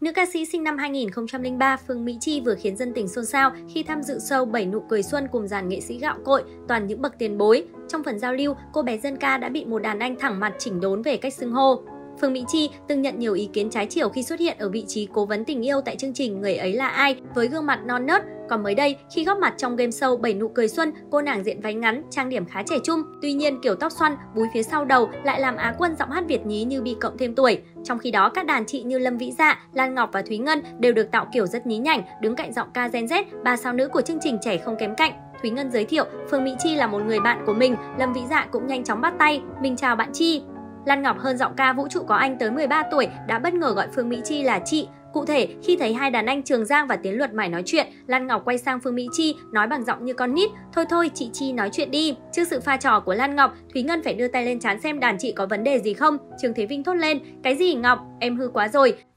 Nữ ca sĩ sinh năm 2003 Phương Mỹ Chi vừa khiến dân tình xôn xao khi tham dự show 7 nụ cười xuân cùng dàn nghệ sĩ gạo cội, toàn những bậc tiền bối. Trong phần giao lưu, cô bé dân ca đã bị một đàn anh thẳng mặt chỉnh đốn về cách xưng hô. Phương Mỹ Chi từng nhận nhiều ý kiến trái chiều khi xuất hiện ở vị trí cố vấn tình yêu tại chương trình Người ấy là ai với gương mặt non nớt. Còn mới đây, khi góp mặt trong game show 7 nụ cười xuân, cô nàng diện váy ngắn, trang điểm khá trẻ trung. Tuy nhiên, kiểu tóc xoăn, búi phía sau đầu lại làm Á quân giọng hát Việt nhí như bị cộng thêm tuổi. Trong khi đó, các đàn chị như Lâm Vĩ Dạ, Lan Ngọc và Thúy Ngân đều được tạo kiểu rất nhí nhảnh, đứng cạnh giọng ca Gen Z, ba sao nữ của chương trình trẻ không kém cạnh. Thúy Ngân giới thiệu Phương Mỹ Chi là một người bạn của mình, Lâm Vĩ Dạ cũng nhanh chóng bắt tay, mình chào bạn Chi. Lan Ngọc hơn giọng ca Vũ trụ có anh tới 13 tuổi đã bất ngờ gọi Phương Mỹ Chi là chị. Cụ thể, khi thấy hai đàn anh Trường Giang và Tiến Luật mải nói chuyện, Lan Ngọc quay sang Phương Mỹ Chi nói bằng giọng như con nít, thôi chị Chi nói chuyện đi. Trước sự pha trò của Lan Ngọc, Thúy Ngân phải đưa tay lên trán xem đàn chị có vấn đề gì không. Trương Thế Vinh thốt lên, cái gì Ngọc, em hư quá rồi.